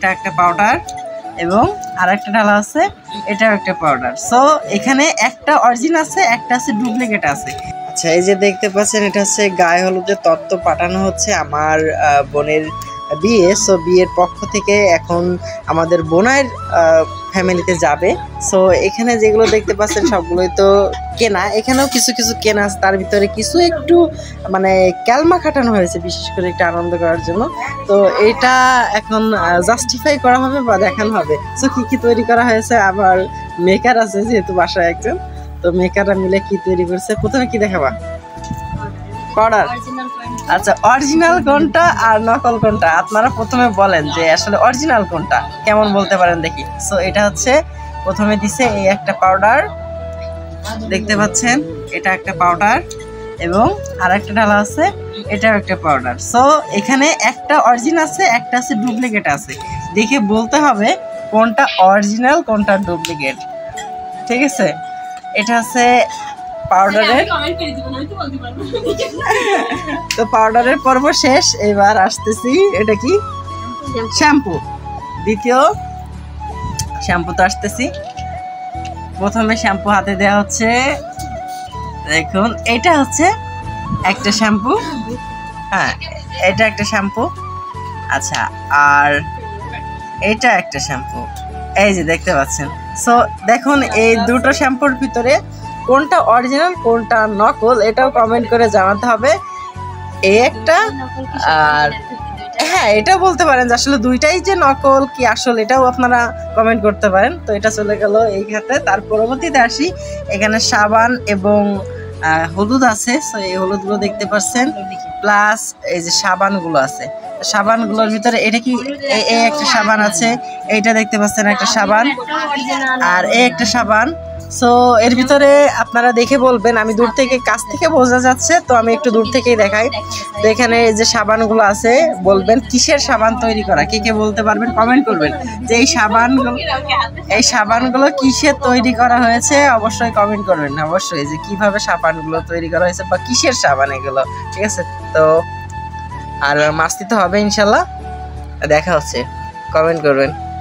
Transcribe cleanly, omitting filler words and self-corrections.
এটা একটা পাউডার এবং আরেকটা ডালা আছে, এটাও একটা পাউডার। সো এখানে একটা অরিজিন আছে, একটা আছে ডুপ্লিকেট আছে। আচ্ছা, এই যে দেখতে পাচ্ছেন এটা হচ্ছে গায়ে হলুদের তত্ত্ব পাঠানো হচ্ছে আমার বোনের বিয়ে। সো বিয়ের পক্ষ থেকে এখন আমাদের বোনের ফ্যামিলিতে যাবে। সো এখানে যেগুলো দেখতে পাচ্ছেন সবগুলোই তো কেনা, এখানেও কিছু কিছু কেনা আছে, তার ভিতরে কিছু একটু মানে ক্যালমা খাটানো হয়েছে বিশেষ করে একটু আনন্দ করার জন্য। তো এটা এখন জাস্টিফাই করা হবে বা দেখানো হবে। সো কি কি তৈরি করা হয়েছে, আবার মেকার আছে যেহেতু বাসায় একজন, তো মেকাররা মিলে কি তৈরি করছে। প্রথমে কি দেখাবা? পাউডার। আচ্ছা, অরিজিনাল কোনটা আর নকল কোনটা আপনারা প্রথমে বলেন যে আসলে অরিজিনাল কোনটা, কেমন বলতে পারেন দেখি। সো এটা হচ্ছে প্রথমে দিছে এই একটা পাউডার, দেখতে পাচ্ছেন এটা একটা পাউডার এবং আরেকটা ডালা আছে, এটাও একটা পাউডার। সো এখানে একটা অরিজিন আছে, একটা আছে ডুপ্লিকেট আছে, দেখে বলতে হবে কোনটা অরিজিনাল কোনটা ডুপ্লিকেট। ঠিক আছে, এটা আছে পাউডারের। তো পাউডারের পর্ব শেষ, এবার আসতেছি এটা কি শ্যাম্পু, দ্বিতীয় শ্যাম্পুতে আসতেছি। প্রথমে শ্যাম্পু হাতে দেওয়া হচ্ছে, দেখুন এটা হচ্ছে একটা শ্যাম্পু, হ্যাঁ এটা একটা শ্যাম্পু। আচ্ছা, আর এটা একটা শ্যাম্পু, এই যে দেখতে পাচ্ছেন। সো দেখুন এই দুটো শ্যাম্পুর ভিতরে কোনটা অরিজিনাল কোনটা নকল এটাও কমেন্ট করে জানাতে হবে। এই একটা, আর হ্যাঁ এটাও বলতে পারেন যে আসলে দুইটাই যে নকল কি আসল, এটাও আপনারা কমেন্ট করতে পারেন। তো এটা চলে গেল এই খাতে। তার পরবর্তীতে আসি, এখানে সাবান এবং হলুদ আছে। সো এই হলুদগুলো দেখতে পাচ্ছেন, প্লাস এই যে সাবানগুলো আছে। সাবানগুলোর ভিতরে এটা কি এই একটা সাবান আছে, এইটা দেখতে পাচ্ছেন একটা সাবান, আর এই একটা সাবান। সো এর ভিতরে আপনারা দেখে বলবেন, আমি দূর থেকে কাছ থেকে বোঝা যাচ্ছে তো আমি একটু দূর থেকেই দেখাই। তো এখানে যে সাবানগুলো আছে বলবেন কিসের সাবান তৈরি করা, কে কে বলতে পারবেন কমেন্ট করবেন যে এই সাবানগুলো কিসের তৈরি করা হয়েছে, অবশ্যই কমেন্ট করবেন অবশ্যই যে কিভাবে সাবানগুলো তৈরি করা হয়েছে বা কিসের সাবান এগুলো। ঠিক আছে, তো আর মাস্তি তো হবে ইনশাল্লাহ, দেখা হচ্ছে, কমেন্ট করবেন।